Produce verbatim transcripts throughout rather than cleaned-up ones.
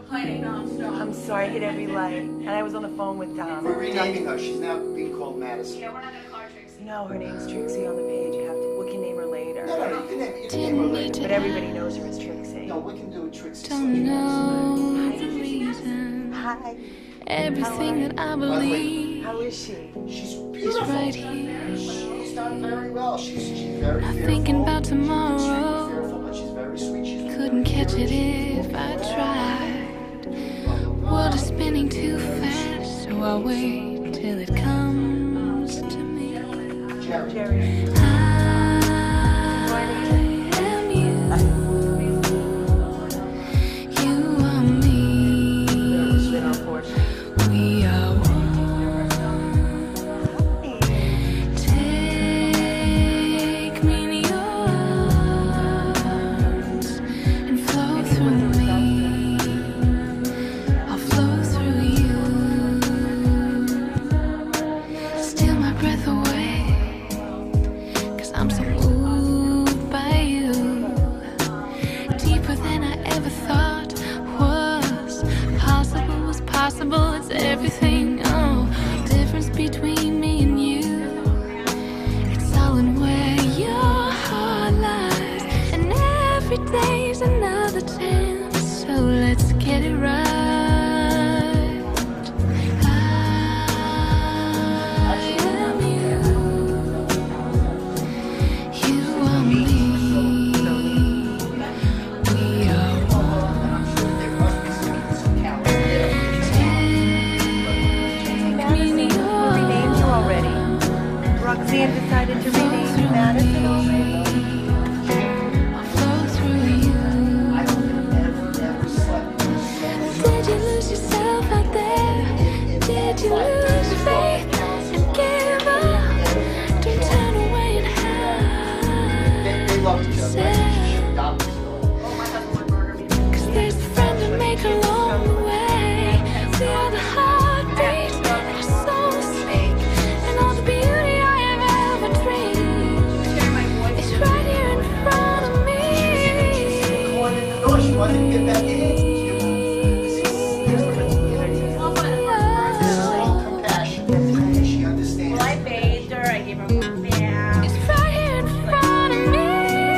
complaining nonstop. I'm sorry, I hit every light. And I was on the phone with Tom. We're renaming her. She's now being called Madison. Yeah, we're not gonna call her Trixie. No, her name's Trixie on the page. You have to, we can name her later. No, no, no, you can name, you can name her later. But everybody knows her as Trixie. No, we can do Trixie. Don't know the reason. Hi. Everything that I believe. How is she? She's beautiful. Is right here. She's done very well. She's, she's very Not fearful. thinking about tomorrow. She's fearful, but she's very sweet. She's Couldn't catch it if I tried. World is spinning too fast, so I'll wait till it comes to me. Jerry. Jerry. I am you. You are me. We are one. Take me in your arms and flow through me. I'll flow through you. Steal my breath away, 'cause I'm so moved by you. Deeper than I ever thought was possible, was possible. It's everything. Oh, difference between me and you. It's all in where your heart lies. And every day's another chance. So let's get it right. I am you. You are me. We are one. Take me in your We named you already. Roxanne decided to rename you Madison already. I'll flow through you. I have never, never slept in so Did you lose yourself out there? Did you lose faith and give up? Don't turn away and They, they love each other. Right? She adopted her. Oh, my husband would murder me. Cause there's a friend to make along the way. We are the heartbeat that our souls speak. And all the beauty I have ever dreamed Share my voice. is right here in front of me. No, she wanted to get back in. Well, but All compassion. She understands. well, I bathed her. I gave her a bath. It's right here in front of me.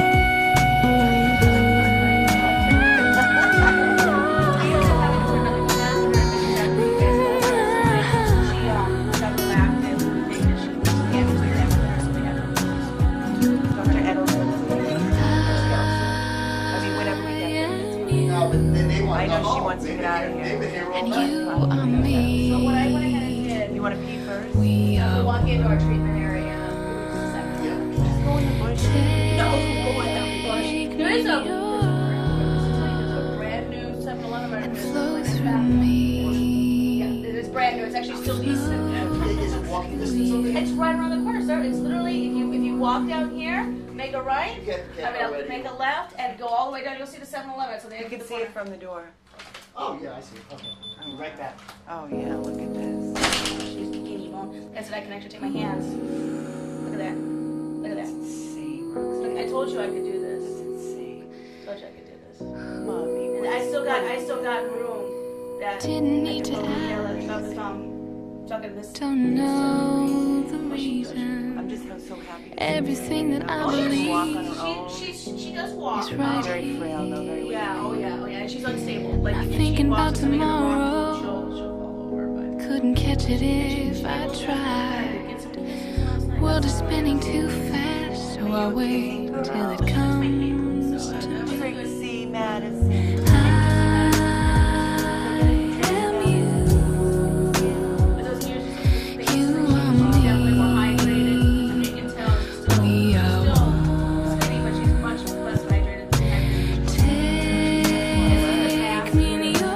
Doctor Edelman. I mean, whenever we get there. No, but they, they want I to know go she home. wants to They've get been out of here- here. They've been here all And night. you are me. So what I went ahead and did, You want to pee first? We we are walk into our treatment area. Yeah. Just go in the bush. No, go in the bush. There is a, your there's a brand new seven eleven right and there. flow Like through that. me. Yeah, it is brand new. It's actually still decent. Is it walking distance over there? It's right around the corner, sir. It's literally, if you if you walk down here, make a right, You get- get I mean, already. make a left, and go all the way down. You'll see the seven eleven. So they You can see it from the door. Oh, yeah, I see. Okay. I'll be right back. Oh yeah, look at this. She's bikini bone. I said I can actually take my hands. Look at that. Look at that. Insane, Look, Roxanne. I told you I could do this. It's insane. Told you I could do this. Mommy. And I still got I still got room that Didn't I need can to go here, ask. let's drop the thumb. Talking this. Don't know the reason. I'm just so happy to see Everything her. that I Oh, she can walk on believe her own. She she she does walk. is right Very frail, though, very weak. Yeah, oh yeah, oh yeah. And she's unstable. Like Not if thinking she walks about or something in the wrong tomorrow. move, she'll she'll fall over. But Couldn't catch it if I I tried. did get some kisses last night. World is spinning too fast, so I'll wait till it comes to me. Trixie Madison. I am you. But those years just like, You she's are definitely more me. hydrated. I mean, you can tell she's still We are still one. skinny, but she's much less hydrated than I Take me in your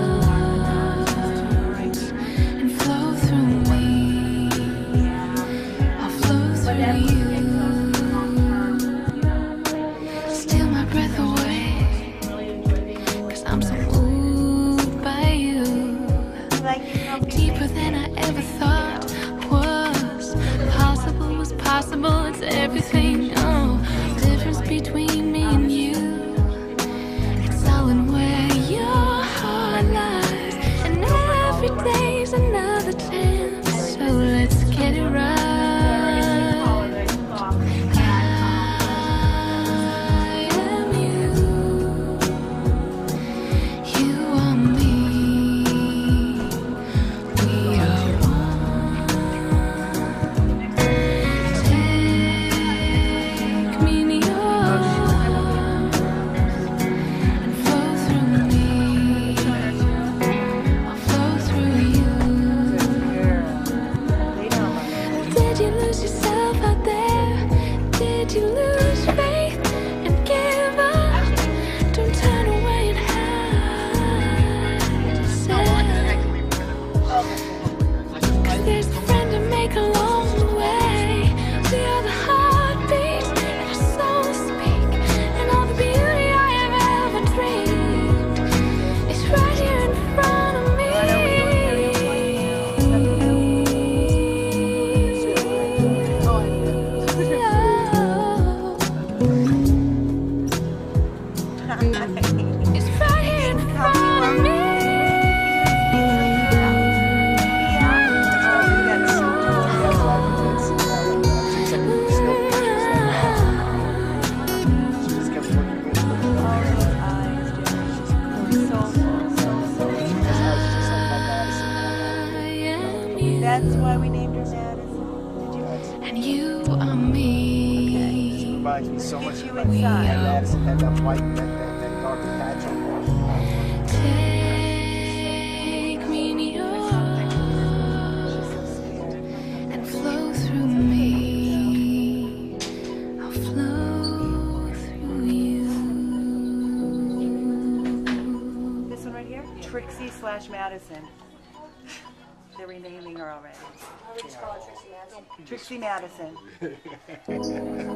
arms and flow through me. I'll flow But through that you. long term, you know. It's right here in front of me. That's why we named her Madison. Did you? And you are me. Reminds me so much Get you of like inside. Madison had that white, that, that, that dark patch on her. Take me in your arms and flow through me. I'll flow through you. This one right here? Trixie slash Madison. They're renaming her already. Why would you call her Trixie Madison? Trixie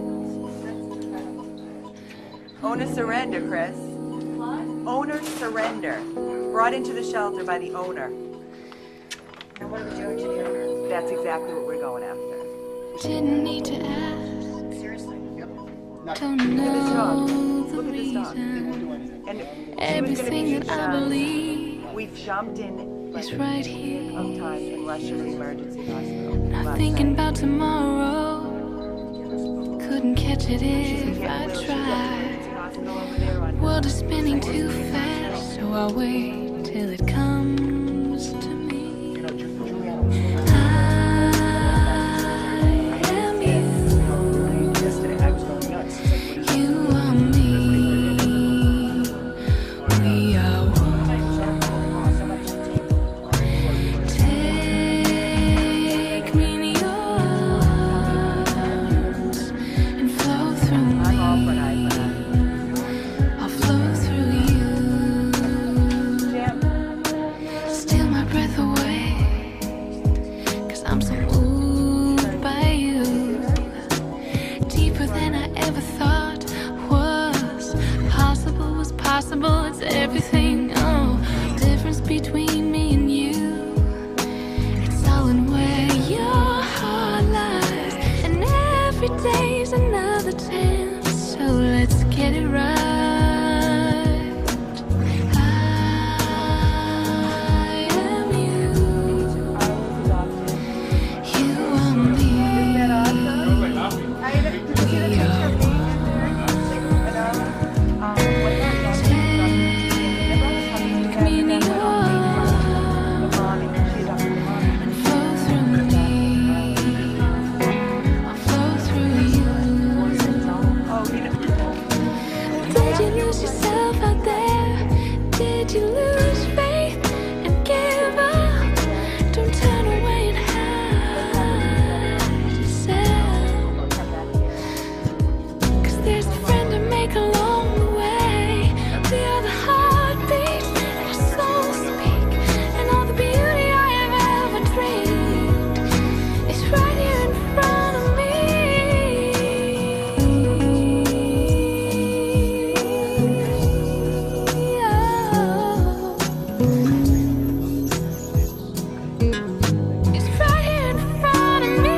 Madison. Owner surrender, Chris. What? Owner surrender. Brought into the shelter by the owner. And what are we doing to the owner? That's exactly what we're going after. Didn't need to ask. Seriously? Yep. Not Don't Look at this dog. know the Look at this dog. they reason. won't do anything. And Everything that I believe we've jumped in is right here. of time and rushed to the emergency hospital. Not last thinking night. about tomorrow. Couldn't catch it She's if been I getting well. She's at the tried. emergency hospital over there on World is spinning too fast, so I'll wait till it comes to me. You know, Ju- Juliana was I am you, yesterday. I was going nuts. She's like, what is you are me. We are one. Take me in your arms and flow through I'm all for me. an iPhone. I'll flow through you. Jim, Steal my breath away, 'cause I'm so moved by you. Deeper than I ever thought was possible, was possible. It's everything. Oh, difference between me and you. It's all in where your heart lies. And every day's another chance. So let's get it right. I am you. You are me. isn't that awesome? I did you see the picture of me and her? Um, when I was Take me in your arms mommy, she's up with mommy. and flow through me. I'll flow through you. Oh, you know. Did you lose yourself out there? Did you lose faith and give up? Don't turn away and hide yourself. 'Cause there's a friend to make along the way. We are the heartbeat and our souls speak. And all the beauty I have ever dreamed is right here in front of me. It's right here in front of me.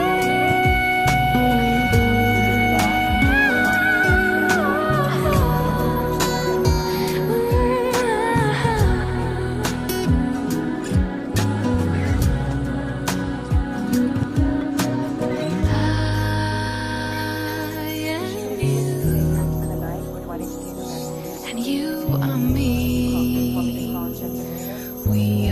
I am you, And the night, we're twenty to take a and you are me. medicine. We